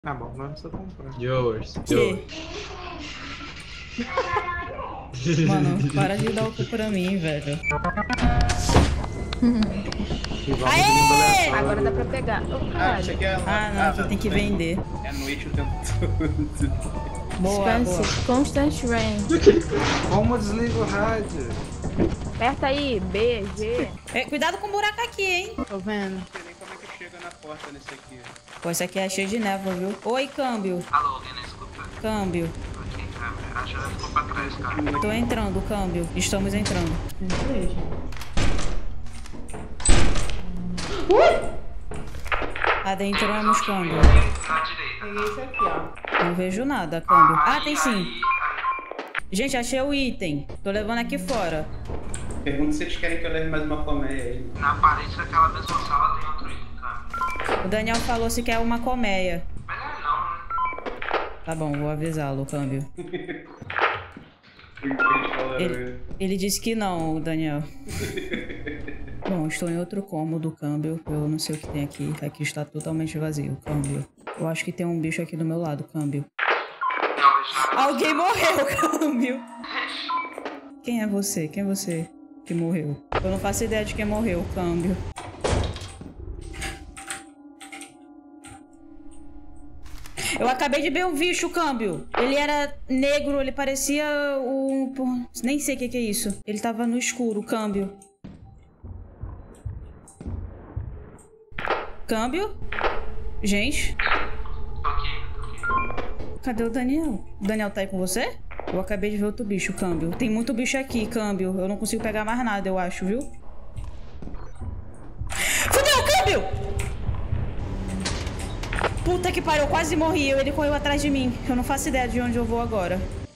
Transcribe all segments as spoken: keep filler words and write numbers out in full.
Ah, bom, não precisa comprar. Yours. Que? Mano, para de dar o cu pra mim, velho. Aê! Agora dá pra pegar. Oh, ah, achei que ela... Ah, não, aqui ah, tem que bem. vender. É a noite o tempo todo. Boa, boa. Constant rain. Como desliga o rádio? Aperta aí, B, G. É, cuidado com o buraco aqui, hein? Tô vendo. Não sei nem como é que chega na porta nesse aqui. Pô, esse aqui é cheio de névoa, viu? Oi, câmbio. Alô, alguém não escuta? Câmbio. Ok, câmbio. Acho que ela ficou pra trás, cara. Tô entrando, câmbio. Estamos entrando. Uh! Adentramos, câmbio. Na direita. Peguei isso aqui, ó. Não vejo nada, câmbio. Ah, tem sim. Gente, achei o item. Tô levando aqui fora. Pergunta se eles querem que eu leve mais uma colmeia aí. Na parede daquela mesma sala tem outro item, câmbio. O Daniel falou se quer uma colmeia. Melhor não, né? Tá bom, vou avisá-lo, câmbio. Ele, ele disse que não, o Daniel. Bom, estou em outro cômodo, câmbio. Eu não sei o que tem aqui. Aqui está totalmente vazio, câmbio. Eu acho que tem um bicho aqui do meu lado, câmbio. Não, deixa. Alguém morreu, câmbio. Quem é você? Quem é você que morreu? Eu não faço ideia de quem morreu, câmbio. Eu acabei de ver o bicho, câmbio. Ele era negro, ele parecia um... Nem sei o que, que é isso. Ele tava no escuro, câmbio. Câmbio? Gente? Tô aqui, tô aqui. Cadê o Daniel? O Daniel tá aí com você? Eu acabei de ver outro bicho, câmbio. Tem muito bicho aqui, câmbio. Eu não consigo pegar mais nada, eu acho, viu? Fudeu, câmbio! Puta que pariu, eu quase morri. Ele correu atrás de mim. Eu não faço ideia de onde eu vou agora.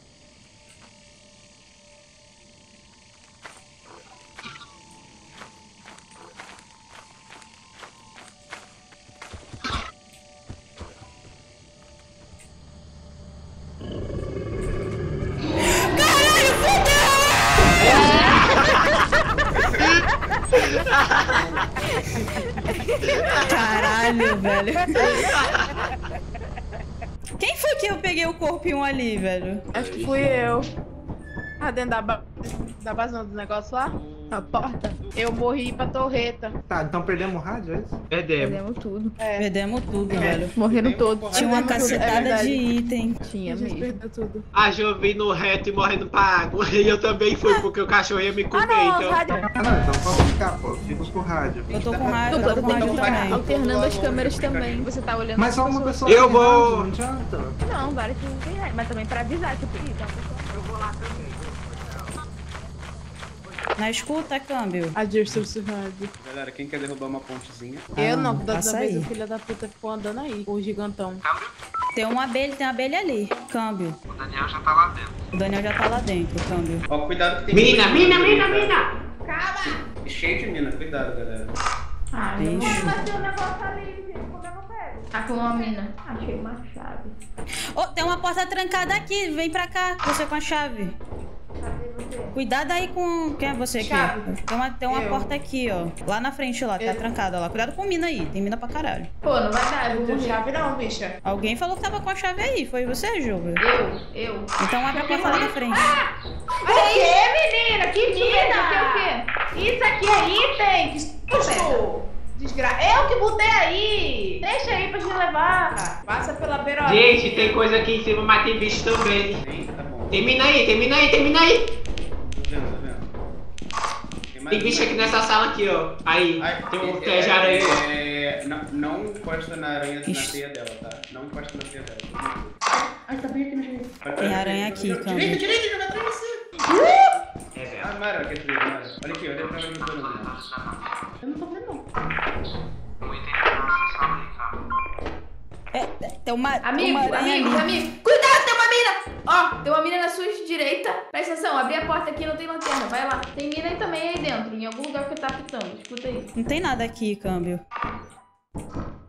Caralho, velho. Quem foi que eu peguei o corpinho ali, velho? Acho que fui eu. Ah, dentro da, ba... da base não, do negócio lá? A porta. Eu morri pra torreta. Tá, então perdemos o rádio, é isso? Perdemos. Perdemos tudo. É. Perdemos tudo, É. velho. Morreram todos. Tinha uma Perdemos tudo, é cacetada verdade. de item. Tinha A gente mesmo. perdeu tudo. A Jo vim no reto e morrendo pra água. E eu também fui, porque o cachorro ia me comer, Ah, não, então... rádio. Ah, não, então pode ficar, pô. Fica com o rádio. Eu tô com rádio, eu Dupla, tô tu com tem rádio que também. ficar alternando as câmeras também. Você tá olhando Mas as só uma pessoas. pessoa Eu tem vou- rádio, não adianta. Não, várias que não tem rádio. Mas também pra avisar, tipo, ih, tá pessoal. Eu vou lá também. Na escuta, câmbio. Adjust o rádio. Galera, quem quer derrubar uma pontezinha? Eu não, não, da passa outra vez aí. o filho da puta ficou andando aí, o gigantão. Câmbio? Tem uma abelha, tem uma abelha ali. Câmbio. O Daniel já tá lá dentro. O Daniel já tá lá dentro, câmbio. Ó, cuidado que tem... Mina, mina, mina, mina! Calma! Cheio de mina, cuidado, galera. Ah, Bicho. mas tem um negócio ali, gente. Como é que eu pego? Ah, com uma mina. Achei uma chave. Oh, tem uma porta trancada aqui. Vem pra cá. Você com a chave. Cadê você? Cuidado aí com... Quem é você aqui? Chave. Tem uma, tem uma Eu. porta aqui, ó. Lá na frente, lá. Tá trancada lá. Cuidado com mina aí. Tem mina pra caralho. Pô, não vai dar, eu vou Não tem morrer. chave não, bicha. Alguém falou que tava com a chave aí. Foi você, Júlio? Eu, eu. Então abre a porta lá na frente. Olha aí, menina, que mina! Isso aqui é o quê? Isso aqui é item! Que susto! Desgra... Eu que botei aí! Deixa aí pra gente levar. Passa pela beira. Gente, tem coisa aqui em cima, mas tem bicho também. Tem? Tá bom. Termina aí, termina aí, termina aí. Tô vendo, tô vendo. Tem mais Tem bicho uma. aqui nessa sala aqui, ó. Aí, Ai, tem um é, pé de aranha. é, não, não encosta na aranha, na Ixi. teia dela, tá? Não encosta na teia dela. Ai, tá bem aqui no jeito. Tem aranha aqui, Direita, câmbio. direita, joga atrás de você. É, velho. Ah, Mara, quer dizer, Mara. Olha aqui, olha pra mim. Eu não tô vendo, não. O item tá nessa sala aí, cara. É, tem uma, Amigo, uma aranha amigo, ali. amigo. Cuidado, tem uma mina! Ó, tem uma mina na sua direita. Presta atenção, abri a porta aqui, não tem lanterna. Vai lá. Tem mina aí também aí dentro, em algum lugar que tá pitando. Escuta aí. Não tem nada aqui, câmbio.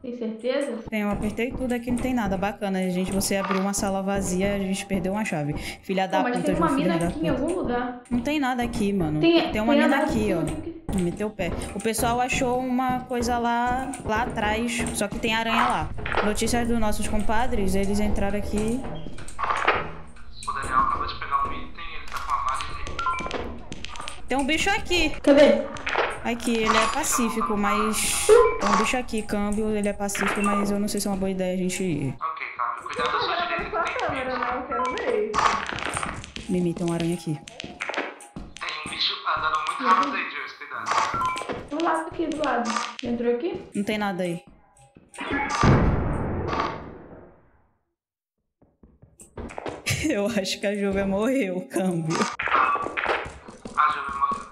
Tem certeza? Tem, eu apertei tudo aqui, não tem nada. Bacana, gente. Você abriu uma sala vazia, a gente perdeu uma chave. Filha da Pô, mas puta, tem uma Ju, filha mina da aqui em puta. algum lugar. Não tem nada aqui, mano. Tem, Tem uma tem mina nada aqui, ó. aqui. Meteu o pé. O pessoal achou uma coisa lá, lá atrás, só que tem aranha lá. Notícias dos nossos compadres, eles entraram aqui. O Daniel acabou de pegar um item, ele tá com a malha e Tem um bicho aqui. Cadê? Aqui, ele é pacífico, mas... Tem um bicho aqui, câmbio, ele é pacífico, mas eu não sei se é uma boa ideia a gente ir. Ok, calma. Cuidado da sua direita que tem câmera, né? Eu quero ver. Mimi, tem uma aranha aqui. Tem um bicho andando muito rápido aí, Jules. Cuidado. Do lado aqui, do lado. Entrou aqui? Não tem nada aí. Eu acho que a Júlia morreu, câmbio. Ah, já me morreu.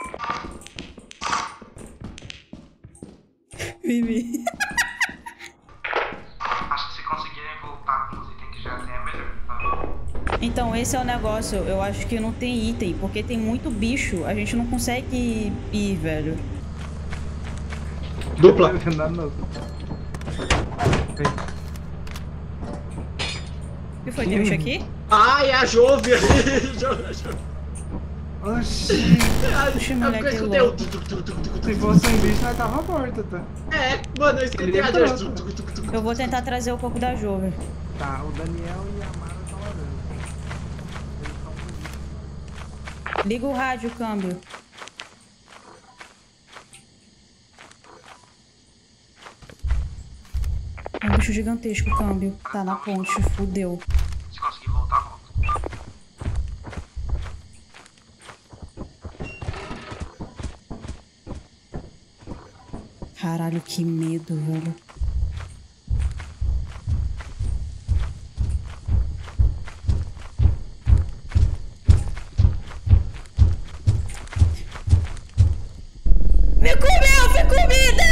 Mimi. Acho que se conseguirem voltar com os itens que já tem é melhor. Tá? Então, esse é o negócio. Eu acho que não tem item, porque tem muito bicho. A gente não consegue ir, velho. Dupla. Não tem nada não. O que foi? Tem bicho aqui? Ai, a Jove. Oxi. Oxi, Eu moleque escutei louco. o tu, tu, tu, tu, tu, tu. Se fosse um bicho, nós tava morto, tá? É, mano, eu escutei Ele a entrou, Jove. tá? Tu, tu, tu, tu, tu. Eu vou tentar trazer o corpo da Jove. Tá, o Daniel e a Mara estão lá dentro. Eles estão com Liga o rádio, câmbio. É um bicho gigantesco, câmbio. Tá na ponte, fudeu. Se conseguir voltar, volta. Caralho, que medo, velho. Me comeu, foi comida!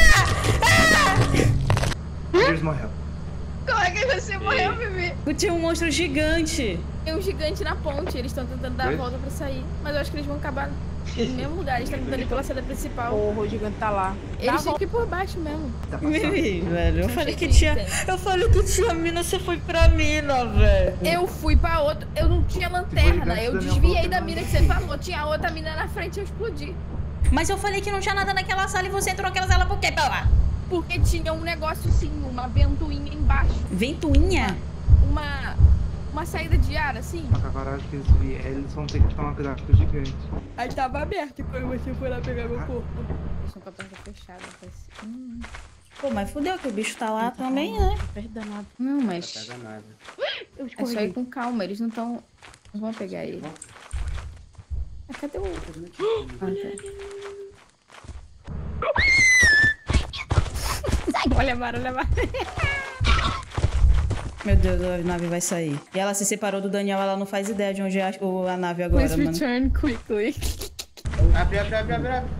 Ah! Eles morreram. Como é que você morreu, bebê? Tinha um monstro gigante. Tem um gigante na ponte, eles estão tentando dar a Oi? volta pra sair. Mas eu acho que eles vão acabar no mesmo lugar, eles estão tentando ir pela saída principal. O gigante tá lá. Eles têm que ir por baixo mesmo. Tá passando. Mimi, velho. Eu falei que Sim, tinha. tem. Eu falei que tinha mina, você foi pra mina, velho. Eu fui pra outra, eu não tinha lanterna, gigante, eu Daniel desviei falou da que mina não. que você falou, tinha outra mina na frente e eu explodi. Mas eu falei que não tinha nada naquela sala e você entrou naquela sala por quê, Paula? Porque tinha um negócio assim, uma ventoinha embaixo. Ventoinha? Uma. Uma saída de ar, assim. Agora acho que eles vierem, eles vão ter que tomar cuidado com o gigante. Aí tava aberto quando você foi lá pegar meu corpo. Estão com a porta fechada, parece. Hum, Pô, mas fudeu que o bicho tá lá também, né? Perda nada. não, mas. Pega nada. Eu É só ir com calma, eles não estão. Não vão pegar ele. Ah, cadê o. Ah, tá. Olha a Mara, olha a Mara. Meu Deus, a nave vai sair. E ela se separou do Daniel, ela não faz ideia de onde é a, o- a nave agora, Please mano. return quickly. Abre, abre, abre, abre, abre.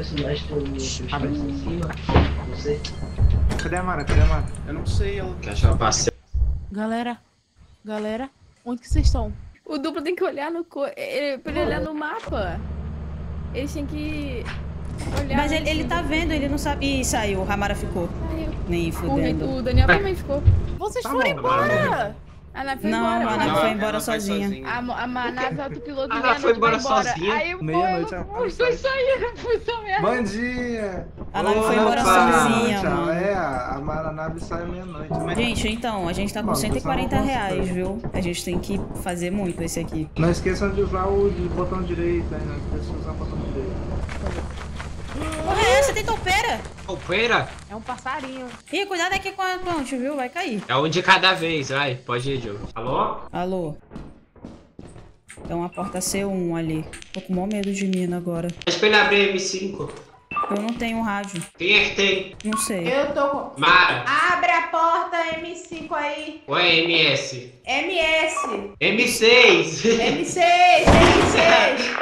Cadê a Mara? Cadê a Mara? Eu não sei, ela... Que achar passeio. Galera, galera, onde que vocês estão? O duplo tem que olhar no. Co... ele- Pra ele olhar no mapa. Eles têm que. Olhar. Mas ele, ele tá vendo, ele não sabe. Ih, saiu, a Mara ficou. Saiu. Nem O, fudendo. o Daniel também ficou. Vocês Tá foram bom, embora! A nave foi Não, embora. a a nave Não, foi ela embora foi sozinha. A, mo- a, ma- a nave autopiloto Ah, meia-noite foi embora vai sozinha? Aí eu Meia-noite, a- os dois saíram, puta merda. Bom dia! A nave foi embora Opa! sozinha, Tchau. mano. É, a Mara a nave sai meia-noite. Mas Gente, então, a gente tá com Mano, cento e quarenta você não reais, consegue. viu? A gente tem que fazer muito esse aqui. não esqueçam de usar o de botão direito, hein? Não esqueçam de usar o botão direito. Porra, é essa? Tem toupeira? Copeira? É um passarinho. Ih, cuidado aqui com a ponte, viu? Vai cair. É um de cada vez, vai. Pode ir, Diogo. Alô? Alô? Tem uma porta C um ali. Tô com o maior medo de mina agora. Mas pra ele abrir M cinco. Eu não tenho rádio. Quem é que tem? Não sei. Eu tô com... Mara. Abre a porta M cinco aí. Ou é M S? M S. M seis. M seis, M seis.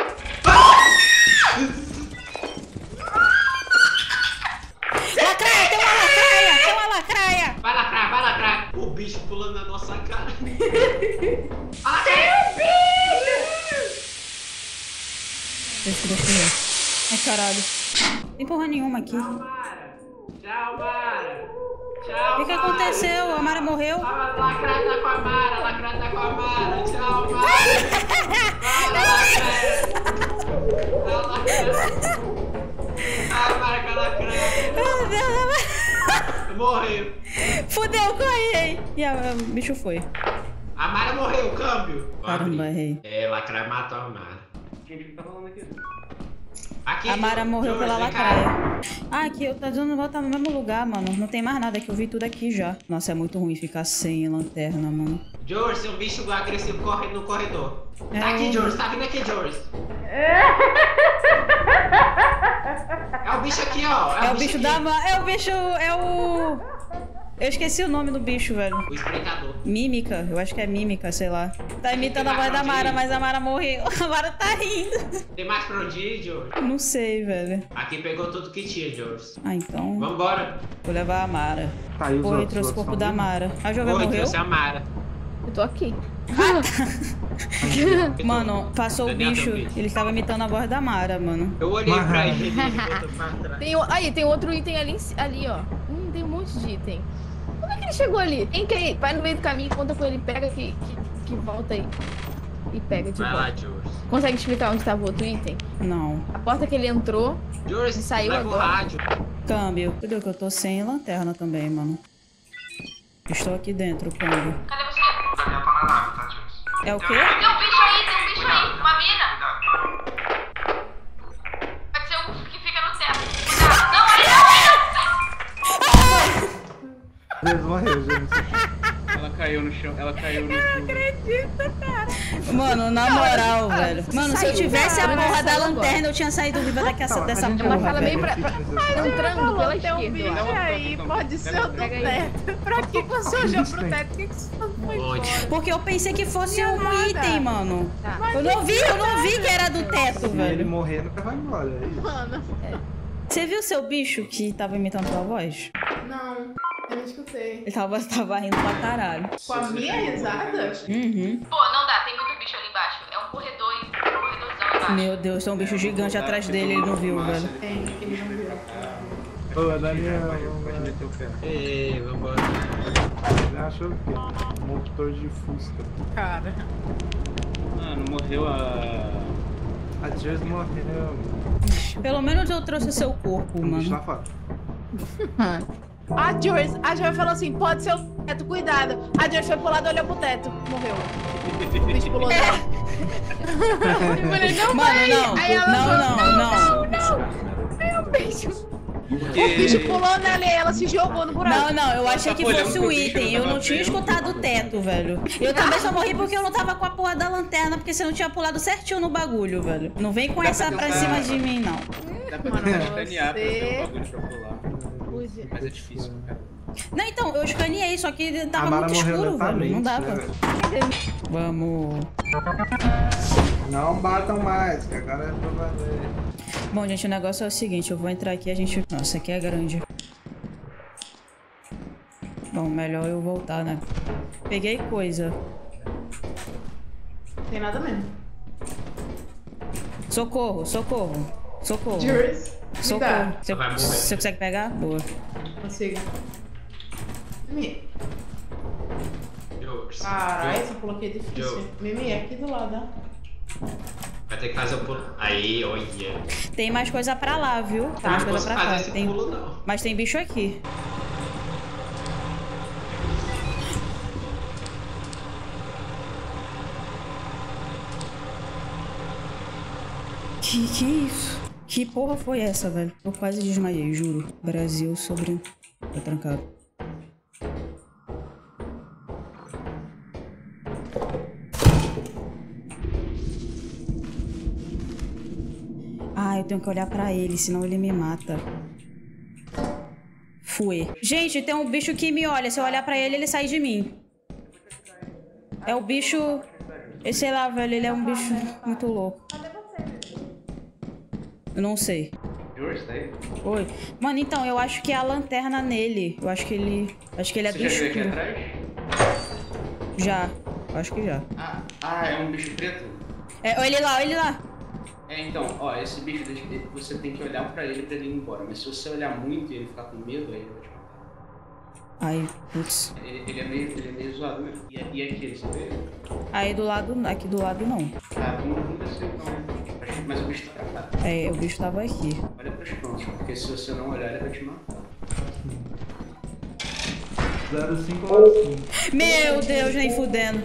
Lacraia! Tem uma lacraia! Tem uma lacraia! Vai lacrar, vai lacrar. O bicho pulando na nossa cara. Deixa, deixa eu ver. Ai, caralho. Tem porra nenhuma aqui. Mara. Tchau, Mara. Tchau, O que, que aconteceu? A Mara morreu? A lacrada tá com a Mara, a lacrada tá com a Mara. Tchau, Mara. A lacrada. A Mara com a lacrada. Meu Deus, Morreu. fudeu, corre aí. E a- o bicho foi. A Mara morreu, câmbio. Caramba, errei. É, lacraia matou a Mara. Gente, o que tá falando aqui? Aqui, A Mara George, morreu pela vem cá. lacraia. Ah, aqui, eu tô dando volta no mesmo lugar, mano. Não tem mais nada, que eu vi tudo aqui já. Nossa, é muito ruim ficar sem lanterna, mano. George, tem um bicho agressivo correndo no corredor. Tá É aqui, o- George, tá vindo aqui, George. É o bicho aqui, ó. É o bicho aqui. da... ma- É o bicho... É o... Eu esqueci o nome do bicho, velho. O espreitador. Mímica, eu acho que é mímica, sei lá. Tá imitando a voz da Mara, mas a Mara morreu. A Mara tá rindo. Tem mais pra onde ir, George? Não sei, velho. Aqui pegou tudo que tinha, George. Ah, então... Vambora. Vou levar a Mara. Tá, e os Corre, outros? trouxe o Os corpo outros da tão Mara. A Jovem Oi, morreu? trouxe a Mara. Eu tô aqui. Mano, passou o Daniel bicho. tem um bicho. Ele tava imitando a voz da Mara, mano. Eu olhei Mas- pra ele e voltou pra trás. Tem, o- aí, tem outro item ali, em ci- ali, ó. Hum, tem um monte de item. Como é que ele chegou ali? Quem que é? Vai no meio do caminho, conta com ele, pega que, que, que volta aí. E pega de Vai lá, volta. George. Consegue explicar onde tava o outro item? Não. A porta que ele entrou. George, Ele saiu leva o agora. rádio. Câmbio. Cadê que eu tô sem lanterna também, mano? Estou aqui dentro, câmbio. Cadê você? O Daniel tá na nave, tá, James? É o quê? Tem um bicho aí, tem um bicho aí. Uma mina. Pode ser um que fica no teto. Cuidado. Não, ele não é! Eles morreram, gente. Ela caiu no chão, ela caiu no chão. Mano, na moral, velho. Mano, se eu saiu, tivesse a cara, porra da saiu lanterna, eu tinha saído viva daqui Tá, dessa a gente porra, vai fala velho. meio pra- pra... Entrando pela Tem um esquerda, bicho eu acho. aí, pode ser o do Pega aí. teto. Pra que você olhou pro teto? Por que que você não foi Onde? embora? Porque eu pensei que fosse um nada. item, mano. Tá. Eu não vi, eu não vi que era do teto, Se ele velho. morrer, nunca vai embora. É isso. Mano, Você viu seu bicho que tava imitando tua voz? não, eu não escutei. Ele tava, tava rindo pra caralho. Com a minha risada? Uhum. Pô, não dá, tem muito bicho ali embaixo. É um corredor, um corredorzão embaixo. Meu Deus, tem um bicho gigante atrás dele, ele não viu, velho. Tem, ele não viu. Ô, Daniel, Pode meter o pé. Ei, vambora. ele achou o quê? Um motor de Fusca. Cara. Mano, morreu a... A Jersey morreu. Pelo menos eu trouxe seu corpo, Um bicho lá mano. fora. A Joyce, a Joyce falou assim, pode ser o teto, cuidado. A Joyce foi pro lado, olhou pro teto, morreu. O bicho pulou nela. Eu falei, não Mano, vai. não. Aí ela Não, falou, não, não. Meu bicho. O bicho pulou nela e ela se jogou no buraco. Não, não, eu achei que olhando fosse pro o bicho, item. eu Eu tava não tinha vendo. escutado o teto, velho. Eu também só morri porque eu não tava com a porra da lanterna, porque você não tinha pulado certinho no bagulho, velho. Não vem com Dá essa pra pra tentar- cima de mim, não. Dá pra Mano, tentar escanear pra ter você- um bagulho pra pular. Mas é difícil, cara. Não, então, eu escaneei, só que A tava Mara muito morreu escuro, velho. lentamente, Não dava. né, velho? Vamos. Não batam mais, que agora é pra valer. Bom, gente, o negócio é o seguinte, eu vou entrar aqui e a gente... Nossa, aqui é grande. Bom, melhor eu voltar, né? Peguei coisa. Tem nada mesmo. Socorro, socorro. Socorro. Joyce, Socorro. cuidado. Você, Vai morrer. você consegue pegar? Boa. Consigo. Mimi. George. Caralho, George. essa pulou aqui é difícil. Joe. Mimi, é aqui do lado, ó. Vai ter que fazer o pulo. Aí, olha. Tem mais coisa pra lá, viu? Tem Tá, mais não coisa posso pra fazer cá. esse Tem... pulo, não. Mas tem bicho aqui. Que que é isso? Que porra foi essa, velho? Eu quase desmaiei, juro. Brasil sobre... Tá trancado. Ah, eu tenho que olhar pra ele, senão ele me mata. Fui. Gente, tem um bicho que me olha. Se eu olhar pra ele, ele sai de mim. É o bicho... Eu sei lá, velho. Ele é um bicho muito louco. Eu não sei. George, tá aí? Oi. Mano, então, eu acho que é a lanterna nele. Eu acho que ele... Acho que ele é do Você já viu aqui escuro. atrás? Já. Acho que já. Ah, ah, é um bicho preto? É, olha ele lá, olha ele lá. É, então, ó, esse bicho, você tem que olhar pra ele pra ele ir embora. Mas se você olhar muito e ele ficar com medo, aí ele vai te matar. Ai, putz. Ele, ele, é meio, ele é meio zoado mesmo. E, e aqui, você vê? Aí do lado, aqui do lado não. Ah, vamos, vamos descer então, né? Acho que- Mas o bicho tá cá. É, o bicho tava aqui. Olha pros pontos, porque se você não olhar, ele vai te matar. zero cinco nove cinco. Meu Deus, nem fudendo.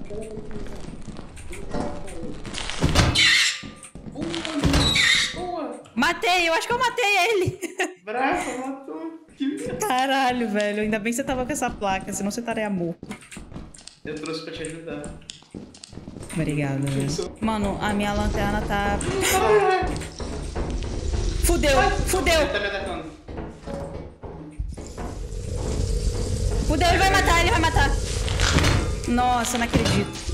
Matei, eu acho que eu matei ele. Brava, matou. Caralho, velho. Ainda bem que você tava com essa placa, senão você estaria morto. Eu trouxe pra te ajudar. Obrigada, velho. Mano, a minha lanterna tá... Fudeu, fudeu. Ele tá me atacando. Fudeu, ele vai matar, ele vai matar. Nossa, não acredito.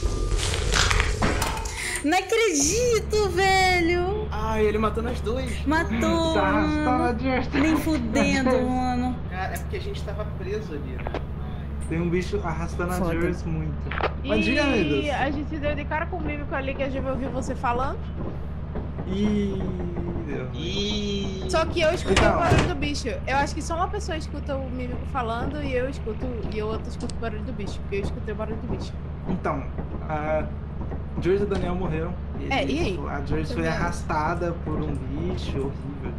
Não acredito, velho. Ai, ele matou nós dois. Matou, Tá mano. arrastado, Nem fudendo, mano. Cara, é porque a gente tava preso ali, né? Tem um bicho arrastando a Foda. Jules muito. Mas diga, E amigos. a gente deu de cara com o mímico ali que a gente ouviu você falando. Ih, deu. E Só que eu escuto Então. o barulho do bicho. Eu acho que só uma pessoa escuta o mímico falando e eu escuto e o outro escuta o barulho do bicho. Porque eu escutei o barulho do bicho. Então, a Jules e o Daniel morreram. É, e aí? A Jules foi Entendeu? arrastada por um bicho horrível.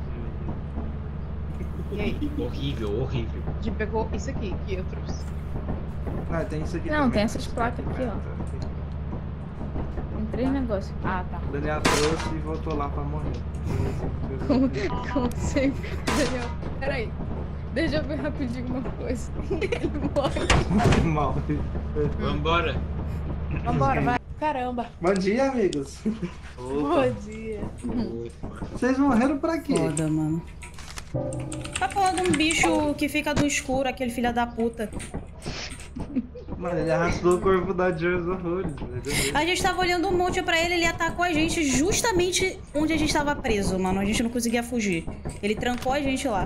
E aí? Horrível, horrível. A gente pegou isso aqui que eu trouxe. Não, tem isso aqui Não, também. tem essas placas aqui, ó. Tem três negócios. Ah, tá. O Daniel trouxe e voltou lá pra morrer. Como, como sempre. Daniel, peraí. Deixa eu ver rapidinho uma coisa. Ele morre. Mal. Vambora. Vambora, vai. Caramba. Bom dia, amigos. Bom dia. Vocês morreram pra quê? Foda, mano. A porra de um bicho que fica do escuro, aquele filho da puta. Mano, ele arrastou o corpo da Jules horrores. velho. A gente tava olhando um monte pra ele, ele atacou a gente justamente onde a gente tava preso, mano. A gente não conseguia fugir. Ele trancou a gente lá.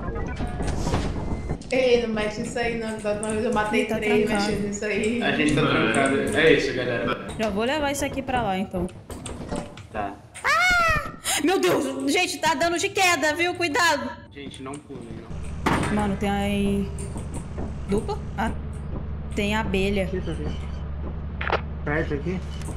Ei, não mexe isso aí, não. Da última vez eu matei Tá três trancado. mexendo nisso aí. A gente tá trancado. É isso, galera. Já vou levar isso aqui pra lá, então. Tá. Meu Deus, gente, tá dando de queda, viu? Cuidado. Gente, não pulem, não. Mano, tem aí... Dupla? Ah, tem abelha. Aqui, tá aqui. Perto aqui?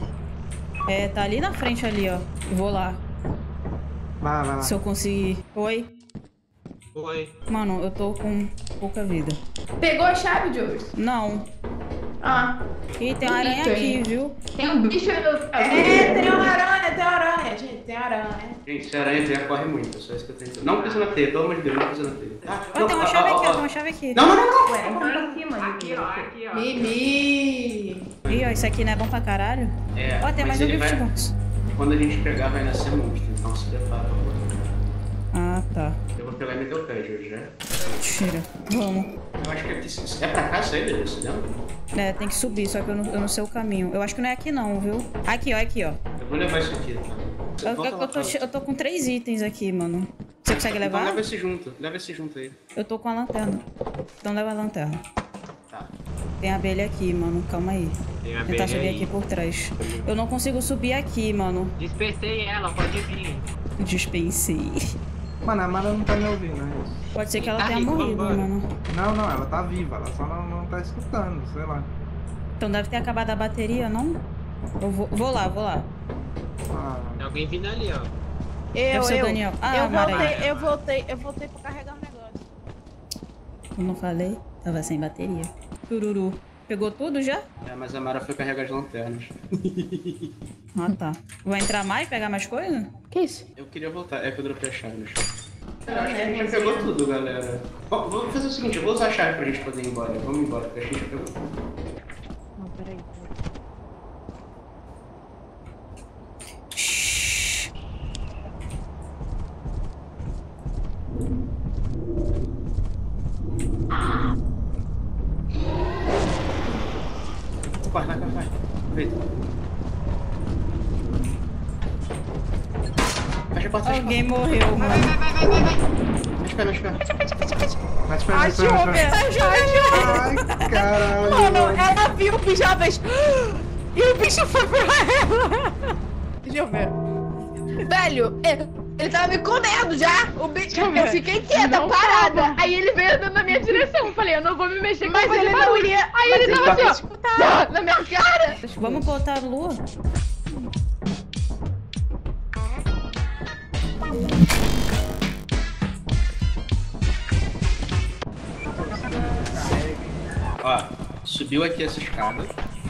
É, tá ali na frente ali, ó. Eu vou lá, Vai, vai lá. se eu conseguir. Oi? Oi. Mano, eu tô com pouca vida. Pegou a chave, Jules? Não. Ah. Ih, tem uma aranha aqui, viu? Tem um bicho. É, tem uma aranha, tem uma aranha, gente, tem aranha. Gente, se a aranha vier, corre muito. É só isso que eu tenho que dizer. Não pisa na teia, pelo amor de Deus, não pisa na teia. Ah, Ó, tem uma ó, chave ó, aqui, ó, ó. tem uma chave aqui. Não, não, não, não. Ué, então lá em cima. Aqui, ó, aqui, ó. Mimi. Ih, ó, isso aqui não é bom pra caralho? É, Ó, tem mas mais um ele bicho de vai- box. Quando a gente pegar, vai nascer monstro, então se prepara. Ah, tá. Eu vou pegar e meter o pé, Jorge, né? Tira. Vamos. Eu acho que aqui... É pra cá essa aí, Jorge, você lembra? É, tem que subir, só que eu não, eu não sei o caminho. Eu acho que não é aqui não, viu? Aqui, ó, aqui, ó. Eu vou levar isso aqui, tá? Você Eu, volta eu- lá eu tô, pra che- lá. eu tô com três itens aqui, mano. Você consegue Então levar? leva esse junto, leva esse junto aí. Eu tô com a lanterna. Então leva a lanterna. Tá. Tem abelha aqui, mano. Calma aí. Tem Vou tentar subir aqui por trás. Eu não consigo subir aqui, mano. Dispersei ela, pode vir. Dispensei. Mano, a Mara não tá me ouvindo, é isso. Pode ser que ela Tá tenha rico, morrido, vambora. mano. Não, não, ela tá viva, ela só não, não tá escutando, sei lá. Então deve ter acabado a bateria, não? Eu vou, vou lá, vou lá. Ah, Tem alguém vindo ali, ó. Eu, Deve ser o eu. Daniel. Ah, eu Mara aí. voltei, eu voltei, eu voltei pra carregar um negócio. Eu não falei? Tava sem bateria. Tururu. Pegou tudo já? É, mas a Mara foi carregar as lanternas. Ah, tá. Vai entrar mais, pegar mais coisa? Que isso? Eu queria voltar, é que eu dropei a chave no chão. Eu acho que a gente já pegou tudo, galera. Ó, vamos fazer o seguinte, eu vou usar a chave pra gente poder ir embora. Vamos embora, porque a gente já pegou tudo. Não, peraí. Shhh. Vai, vai, vai, vai. Aproveita. Fecha a porta, fecha a Alguém porta. morreu, mano. Fecha o pé, fecha o pé. mas espera, Ai, mas espera, mas espera. Júlia! Ai, caralho. Mano, mano. ela viu o bicho uma vez. E o bicho foi pra ela. Deixa eu ver. Velho, é, ele tava me comendo já. O bicho, eu, ver. fiquei quieta, Não parada. tava. Aí ele veio andando na minha direção. Eu falei, eu não vou me mexer, Mas mas ele ele não não ia. Aí ele mas tava ele assim, ó, na minha cara. Vamos botar a lua? Ó, subiu aqui essa escada.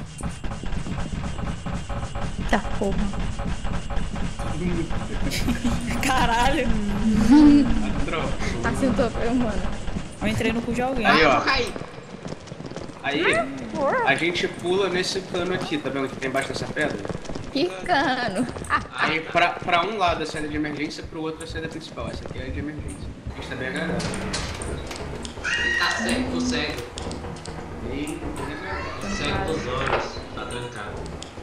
Tá, porra. Caralho. Entrou. Tá sentou, mano. Eu entrei no cu de alguém. Aí, ó. Aí, a gente pula nesse cano aqui, tá vendo que tem embaixo dessa pedra? Que cano. Aí, pra, pra um lado a saída de emergência, pro outro a saída principal. Essa aqui é a de emergência. A gente tá bem agarrado. Tá cego, tô cego. E... Cego dos olhos. Tá trancado.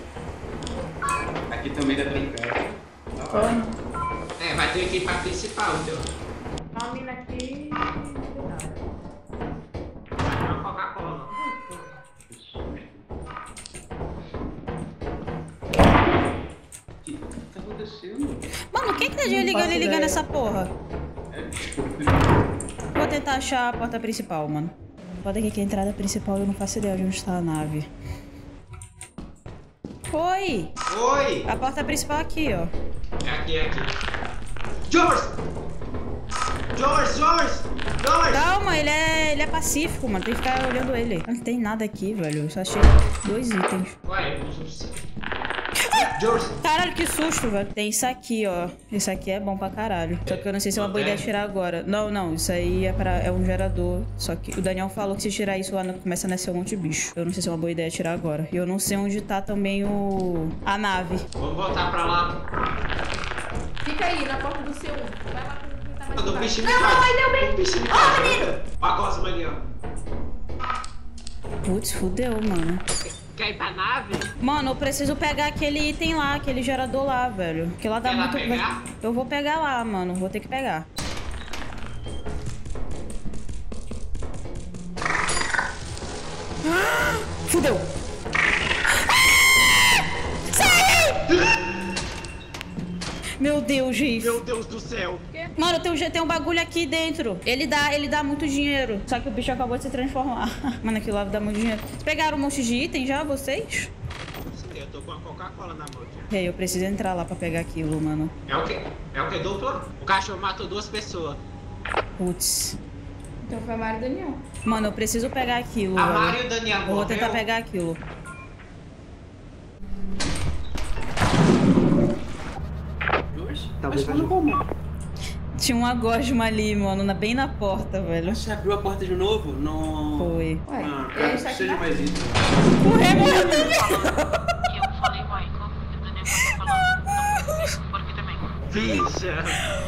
Aqui também tá trancado. É, vai ter que ir pra principal, então. Uma mina aqui. Uma Coca-Cola. O que tá acontecendo? Mano, quem que tá ligando e ligando essa porra? Vou tentar achar a porta principal, mano. Foda aqui que a entrada principal eu não faço ideia de onde tá a nave. Oi! Oi! A porta principal aqui, ó. É aqui, é aqui. George! George, George! George! Calma, ele é, ele é pacífico, mano. Tem que ficar olhando ele. Não tem nada aqui, velho. Eu só achei dois itens. Ué, George! Caralho, que susto, velho. Tem isso aqui, ó. Isso aqui é bom pra caralho. Só que eu não sei se é uma boa ideia tirar agora. Não, não. Isso aí é, pra, é um gerador. Só que o Daniel falou que se tirar isso lá começa a nascer um monte de bicho. Eu não sei se é uma boa ideia tirar agora. E eu não sei onde tá também o... a nave. Vamos voltar pra lá. Fica aí, na porta do seu. Vai lá com quem tá mais Do embaixo. bichinho Não, faz. ai, deu bem. O bichinho Ó, faz. menino. Ó a Cosma ali, ó. Putz, fudeu, mano. Quer ir pra nave? Mano, eu preciso pegar aquele item lá, aquele gerador lá, velho. Que lá dá Quer lá muito... pegar? Eu vou pegar lá, mano. Vou ter que pegar. Fudeu! Meu Deus, gente. Meu Deus do céu. Mano, tem um, tem um bagulho aqui dentro. Ele dá, ele dá muito dinheiro. Só que o bicho acabou de se transformar. Mano, aquilo lá dá muito dinheiro. Vocês pegaram um monte de item já, vocês? Sim, eu tô com a Coca-Cola na mão. E aí, eu preciso entrar lá pra pegar aquilo, mano. É o que? É o que dupla? O cachorro matou duas pessoas. Putz. Então foi a Mário e Daniel. Mano, eu preciso pegar aquilo, A velho. Mário e o Daniel Eu vou tentar morreu? pegar aquilo. Talvez seja como? Tinha uma gosma ali, mano, na- bem na porta, velho. Você abriu a porta de novo? Não. Foi. Ué, Mano, ele cara, está que aqui seja na mais isso. Morreu, morreu também. E eu falei, Michael, e o Daniel tá falando, não, por aqui também. Bicha!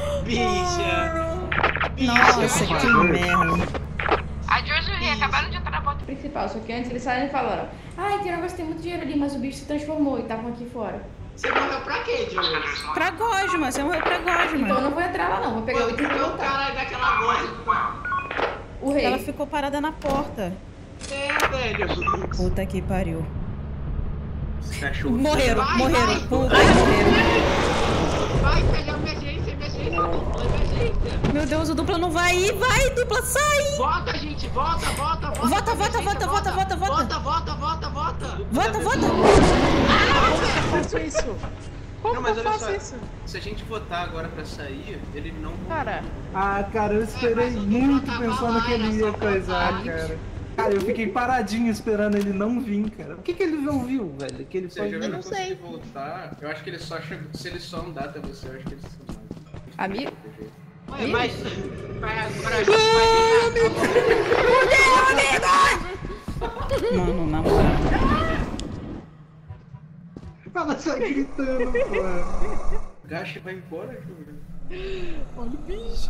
Bicha! Nossa, que merda. A George e o Rei acabaram de entrar na porta. principal, só que antes eles saíram e falaram: ai, aquele negócio tem muito dinheiro ali, mas o bicho se transformou e estavam aqui fora. Você morreu pra quê, George? Pra gosma, você morreu pra Então eu gosma. não vou entrar lá não, vou pegar o item e Porque o voltar. cara daquela voz. O rei. Ela ficou parada na porta. É, velho. Puta que pariu. Cachorro. Morreram, Vai, morreram. vai. Puta, morreram. Vai, pega emergência, emergência, dupla, emergência. Meu Deus, o dupla não vai ir. Vai, dupla, sai. Volta, gente, volta, volta, volta. Volta, volta, emergência, volta, volta, volta, volta. Volta, volta, volta, volta. Volta, volta. Eu faço isso. Como Não, mas que eu olha faço só, isso? se a gente votar agora pra sair, ele não... Cara. Ah, cara, eu esperei mas o muito Dupla tava pensando lá, que ele era ia só coisar, votar. cara. Cara, eu fiquei paradinho esperando ele não vir, cara. O que que ele não viu, velho? Que ele Se foi... ele Eu não não sei. conseguir voltar, eu acho que ele só chegou... Se ele só andar até você, eu acho que ele só vai. Amigo? Ué, mas... Vai, agora a gente vai tentar... Mano, na moral. Ela sai gritando, pô. Gacha vai embora, Júlio. Olha o bicho.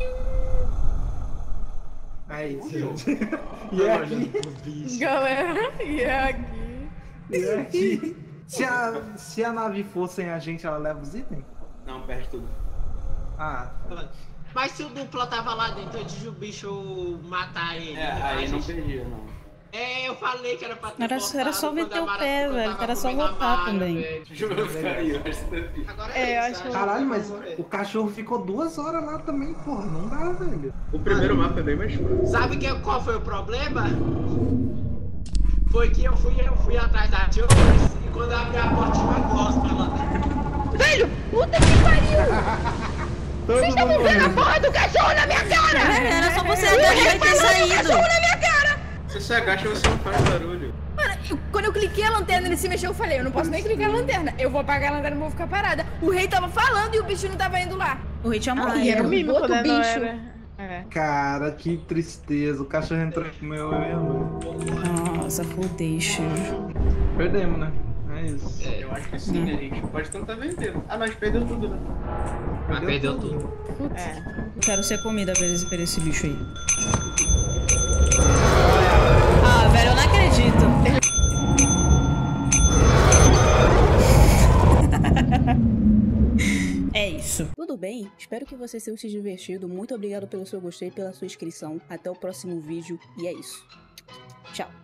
Aí, gente. E aqui? Galera, e aqui? E aqui? Se a, se a nave for sem a gente, ela leva os itens? Não, perde tudo. Ah, Mas se o dupla tava lá dentro antes de o bicho matar ele... É, a aí não gente- perdia, não. É, eu falei que era pra ter Era, voltado era só quando meter a o Mara- pé, quando velho. tava Era só comendo a voltar Mara, também. velho. Juro, caiu. Agora É, eu isso, acho que- Caralho, mas o cachorro ficou duas horas lá também, porra. Não dá, velho. O primeiro mapa é bem mais fácil. Sabe que, qual foi o problema? Foi que eu fui, eu fui atrás da Joyce e quando eu abri a porta tinha uma gosta lá. Velho, puta que pariu! Todo Vocês estavam mundo vendo a morrendo. porra do cachorro na minha cara! Era só você agachar e ter saído. Na minha cara! Se você agacha, você não faz barulho. Mano, eu- quando eu cliquei a lanterna, ele se mexeu, eu falei, eu não posso nem clicar a lanterna. Eu vou apagar a lanterna e vou ficar parada. O rei tava falando e o bicho não tava indo lá. O rei tinha Ah, morrido. era o mímico, outro né? Não bicho. era. É. Cara, que tristeza. O cachorro entrou com o meu mesmo. Nossa, fudeixe. Perdemos, né? É isso. É, eu acho que sim, né, gente? Pode tentar vender. Ah, nós perdeu tudo, né? Mas perdeu tudo. É. Eu quero ser comida pra esse, pra esse bicho aí. Ah, velho, eu não acredito. É isso. Tudo bem? Espero que vocês tenham se divertido. Muito obrigado pelo seu gostei e pela sua inscrição. Até o próximo vídeo. E é isso. Tchau.